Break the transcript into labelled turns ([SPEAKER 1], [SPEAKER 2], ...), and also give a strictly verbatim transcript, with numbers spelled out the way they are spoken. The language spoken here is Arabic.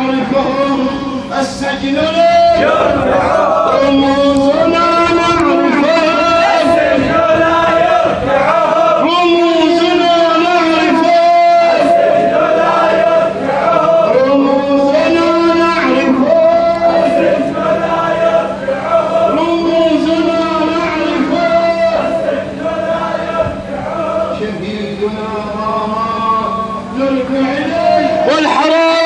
[SPEAKER 1] نعرفهم السجن لا يرفع رموزنا نعرفها السجن لا يرفع رموزنا نعرفها السجن لا يرفع رموزنا نعرفها السجن لا يرفع رموزنا نعرفها السجن لا يرفع شهيدنا نرجع إليه والحرام